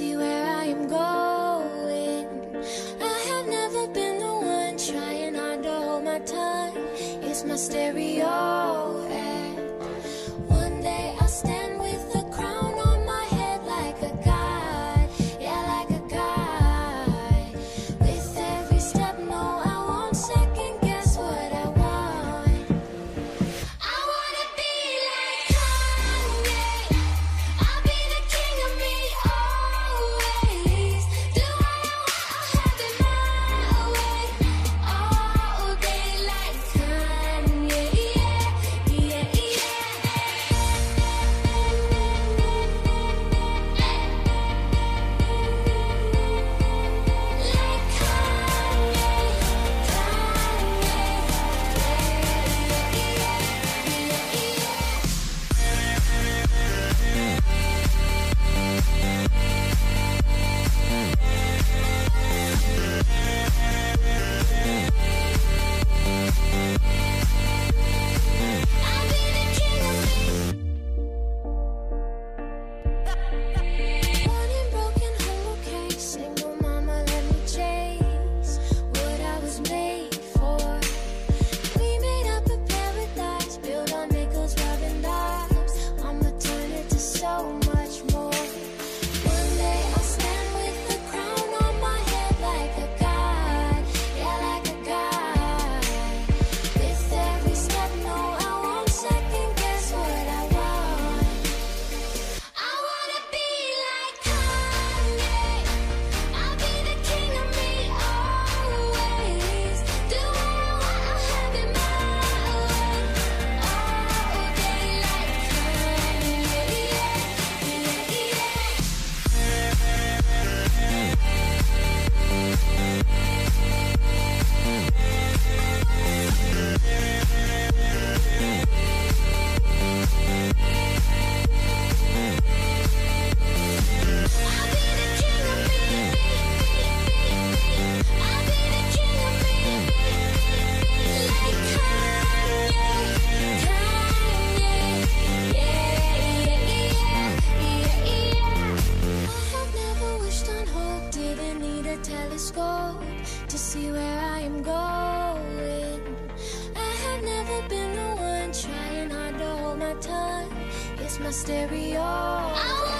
see where I am going. I have never been the one trying hard to hold my tongue. It's my stereo, and one day I'll stand with a crown on my head like a god, yeah, like a god. With every step, no, I won't second guess what I want. I wanna be like Kanye. I'll be the king of me always. Do what I want, I'll have it my way. All day like Kanye, yeah, yeah, yeah. Like I'll be the king of me. Born in broken home, okay. Single mama, let me chase what I was made for. We made up a paradise built on nickels, rubbing dimes. I'ma turn it to so much more. One day I'll stand with a crown on my head like a god, yeah, like a god. With every step, no, I won't second guess what I want. I wanna be like Kanye. I'll be the king of me always. Do what I want, I'll have it my way. All day like Kanye, yeah, yeah, I'll be the king of me. I'll be the king of me. Like Kanye, Kanye, yeah, yeah, yeah. I have never wished on hope, didn't need a telescope to see where I am going. I have never been the one trying hard to hold my tongue. It's my stereo. I